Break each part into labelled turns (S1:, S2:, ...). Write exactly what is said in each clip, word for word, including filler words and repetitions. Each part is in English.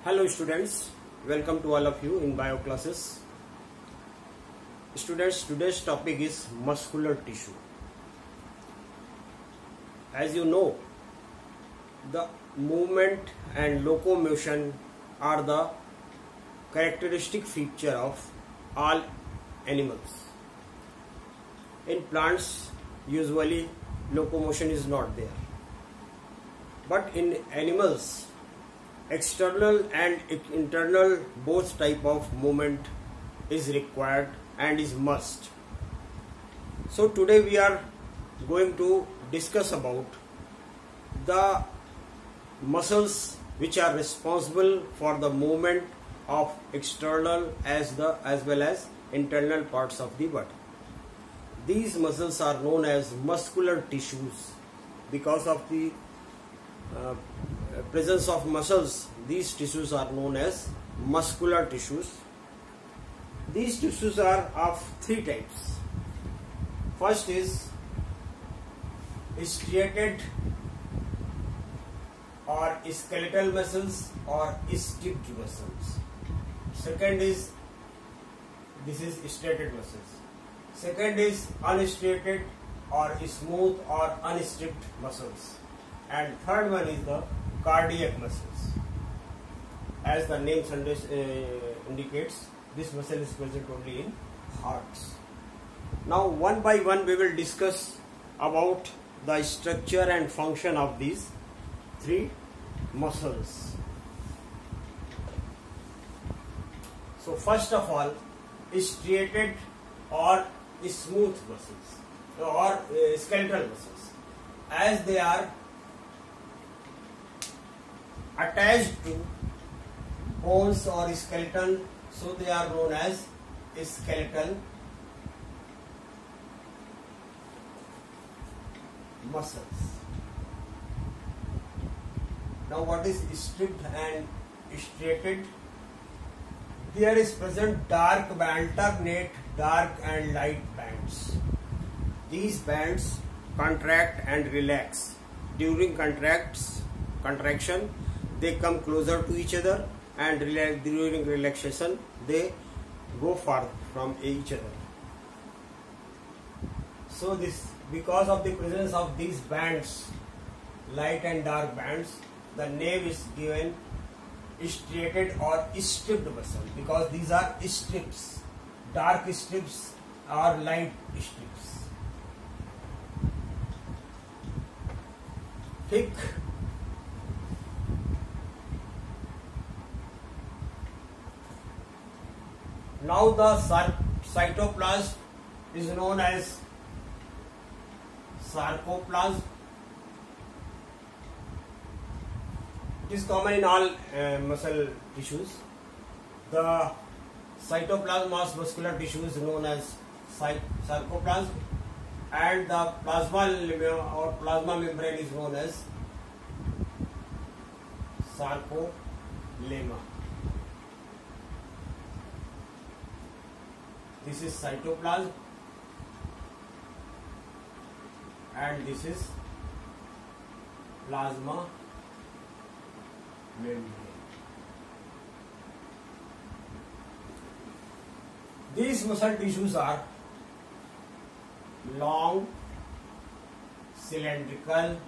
S1: Hello students, welcome to all of you in bio classes. Students, today's topic is muscular tissue. As you know, the movement and locomotion are the characteristic feature of all animals. In plants, usually locomotion is not there. But in animals, external and internal both type of movement is required and is must. So today we are going to discuss about the muscles which are responsible for the movement of external as the as well as internal parts of the body. These muscles are known as muscular tissues. Because of the uh, presence of muscles, these tissues are known as muscular tissues. These tissues are of three types. First is striated or skeletal muscles or stiffed muscles. Second is, this is striated muscles. Second is unstriated or smooth or unstripped muscles. And third one is the cardiac muscles. As the name indicates, this muscle is present only in hearts. Now one by one we will discuss about the structure and function of these three muscles. So first of all, striated or smooth muscles or uh, skeletal muscles, as they are attached to bones or skeleton, so they are known as skeletal muscles. Now what is stripped and striated? There is present dark alternate dark and light bands. These bands contract and relax. During contracts contraction they come closer to each other, and relax, during relaxation they go far from each other. So this, because of the presence of these bands, light and dark bands, the name is given striated or stripped muscle, because these are strips, dark strips or light strips. Thick Now the cytoplasm is known as sarcoplasm. It is common in all uh, muscle tissues. The cytoplasm of muscular tissue is known as sarcoplasm, and the plasma or plasma membrane is known as sarcolemma. This is cytoplasm and this is plasma membrane. These muscle tissues are long, cylindrical,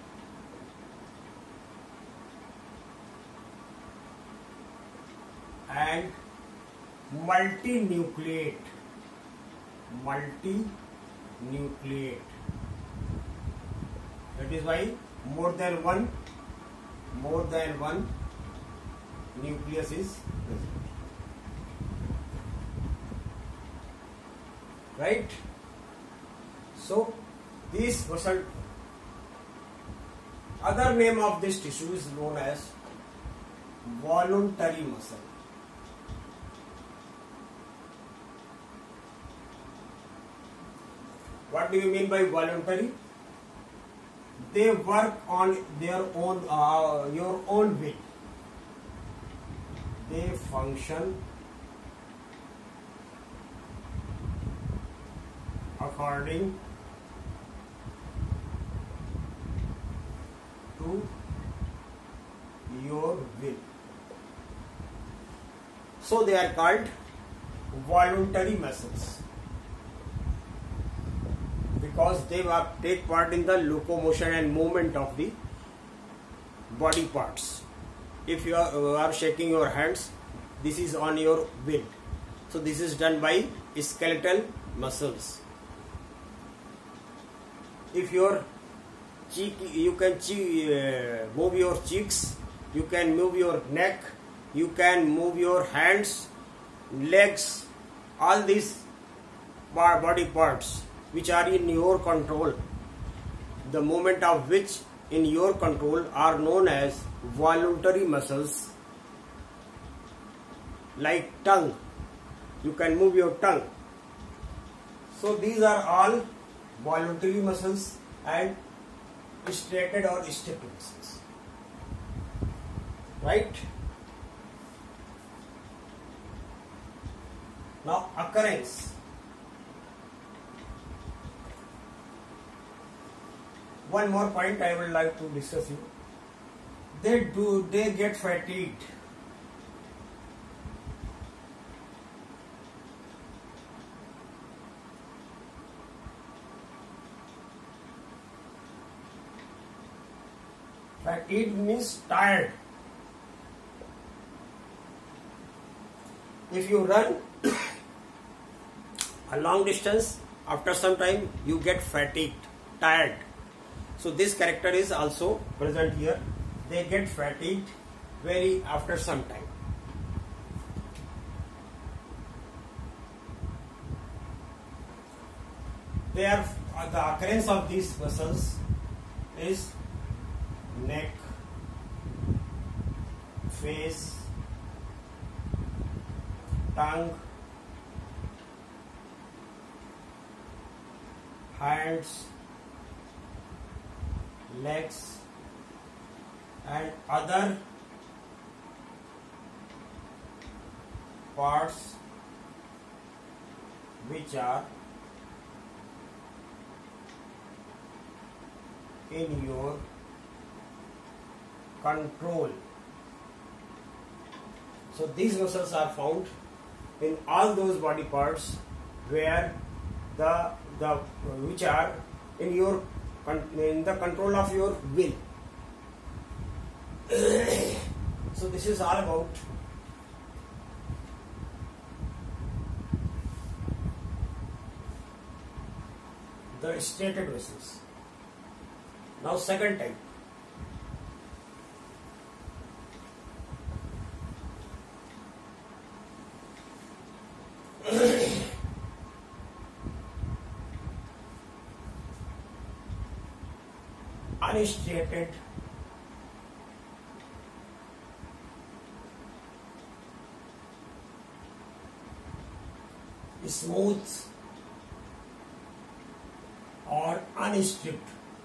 S1: and multinucleate. Multinucleate. That is why more than one, more than one nucleus is present. Right? So this muscle, other name of this tissue is known as voluntary muscle. What do you mean by voluntary? They work on their own, uh, your own will. They function according to your will. So they are called voluntary muscles because they take part in the locomotion and movement of the body parts. If you are, are shaking your hands, this is on your will. So this is done by skeletal muscles. If your cheek, you can uh, move your cheeks, you can move your neck, you can move your hands, legs, all these body parts which are in your control, the movement of which in your control are known as voluntary muscles. Like tongue, you can move your tongue. So these are all voluntary muscles and striated or stiff muscles, right? Now occurrence. One more point I would like to discuss you. They do they get fatigued. Fatigue means tired. If you run a long distance, after some time you get fatigued, tired. So this character is also present here. They get fatigued very after some time. They are the occurrence of these muscles is neck, face, tongue, hands, legs, and other parts which are in your control. So these muscles are found in all those body parts where the the which are in your in the control of your will. So this is all about the striated muscles. Now second type. Unstriated smooth or unstripped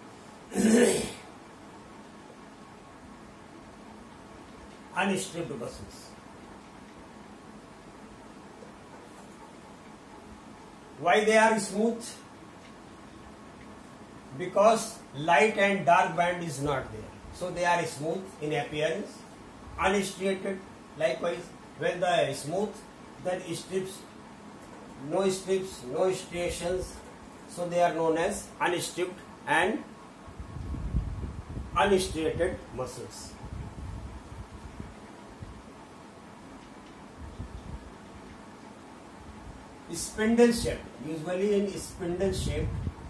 S1: unstripped muscles. Why they are smooth? Because light and dark band is not there. So they are smooth in appearance, unstriated. Likewise, when they are smooth, then strips, no strips, no striations. So they are known as unstripped and unstriated muscles. Spindle shape, usually in spindle shape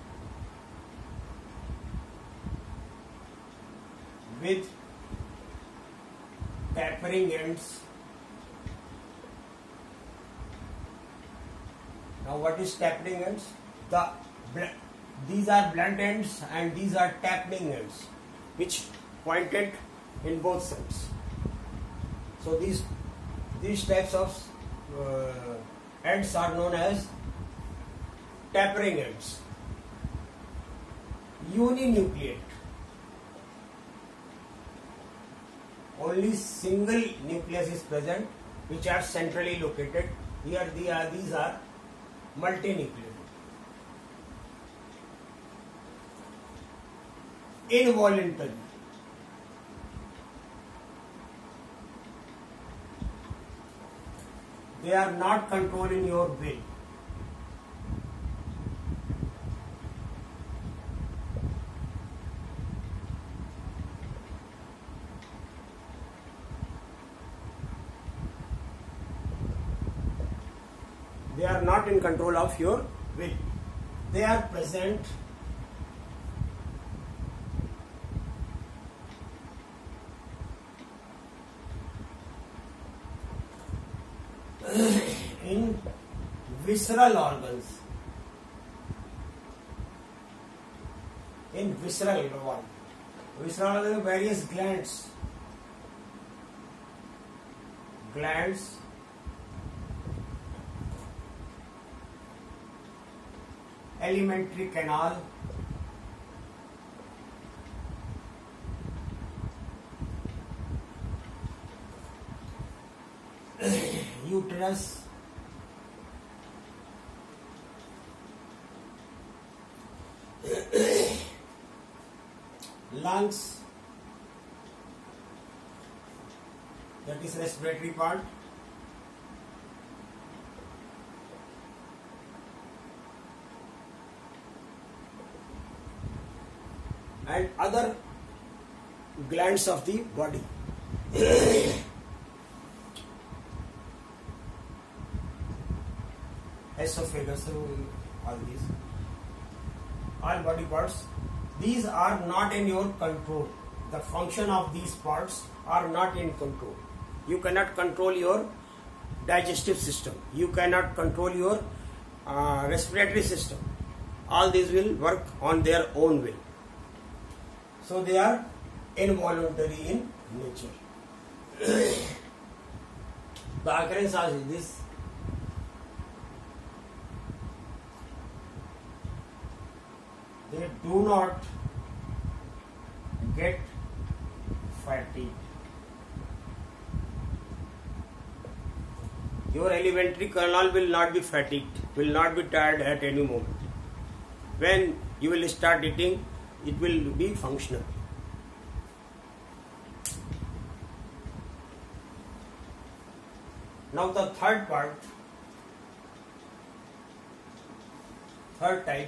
S1: with tapering ends. Now what is tapering ends? The these are blunt ends and these are tapering ends which pointed in both sides. So these these types of uh, ends are known as tapering ends. Uninucleate. Only single nucleus is present, which are centrally located. Here they are, these are multinucleated. Involuntary. they are not controlling your will. They are not in control of your will. They are present in visceral organs, in visceral one, visceral organs, various glands, glands, alimentary canal, uterus, lungs, that is respiratory part, and other glands of the body. Esophagus, all these, all body parts, these are not in your control. The function of these parts are not in control. You cannot control your digestive system. You cannot control your uh, respiratory system. All these will work on their own will. So they are involuntary in nature. The occurrence of this they do not get fatigued. Your alimentary canal will not be fatigued, will not be tired at any moment. When you will start eating, it will be functional. Now the third part, third type,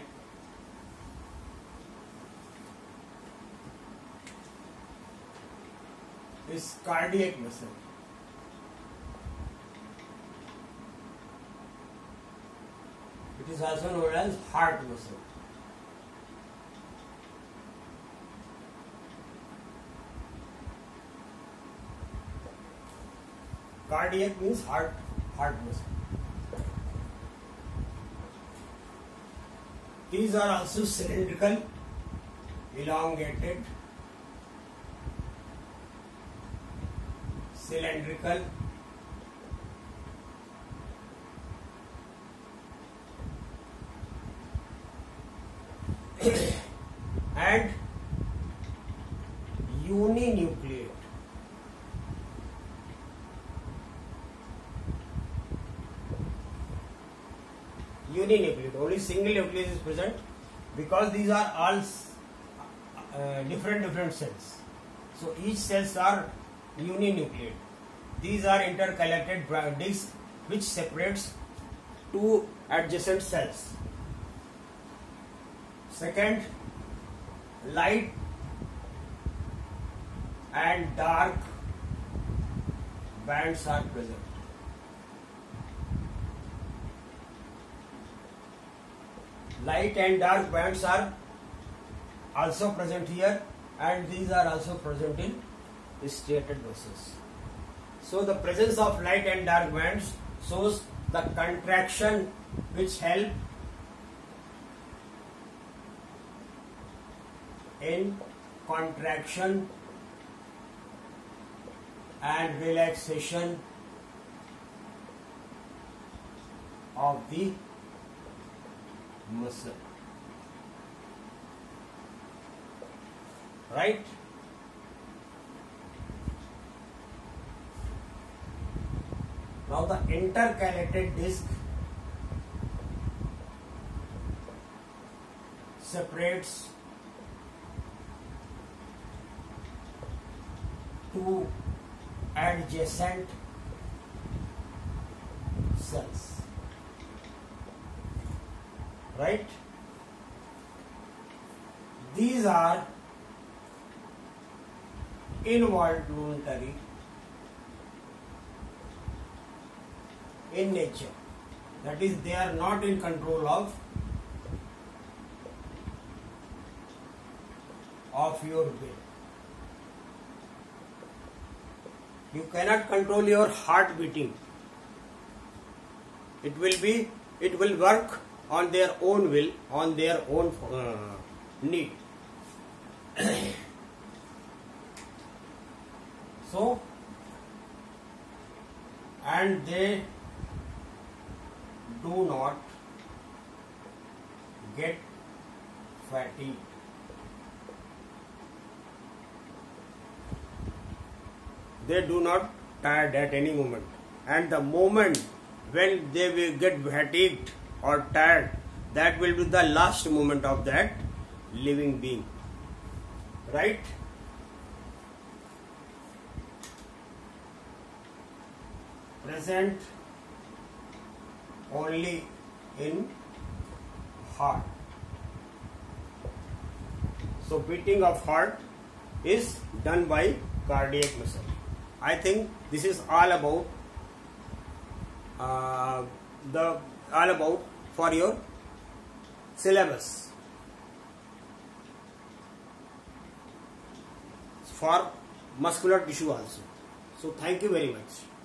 S1: is cardiac muscle. It is also known as heart muscle. Cardiac means heart, heart muscle. These are also cylindrical, elongated, cylindrical, and uninucleate. Uninucleate, only single nucleus is present, because these are all uh, different different cells. So each cells are uninucleate. These are interconnected discs which separates two adjacent cells. Second, light and dark bands are present. Light and dark bands are also present here, and these are also present in striated vessels. So the presence of light and dark bands shows the contraction which help in contraction and relaxation of the muscle. Right? Now the intercalated disc separates two adjacent cells, right? These are involuntary in nature, that is, they are not in control of of your will. You cannot control your heart beating. It will be, it will work on their own will, on their own uh, need. So, and they do not get fatigued. They do not tired at any moment, and the moment when they will get fatigued or tired, that will be the last moment of that living being, right? Present only in heart. So beating of heart is done by cardiac muscle. I think this is all about uh, the all about for your syllabus for muscular tissue also. So thank you very much.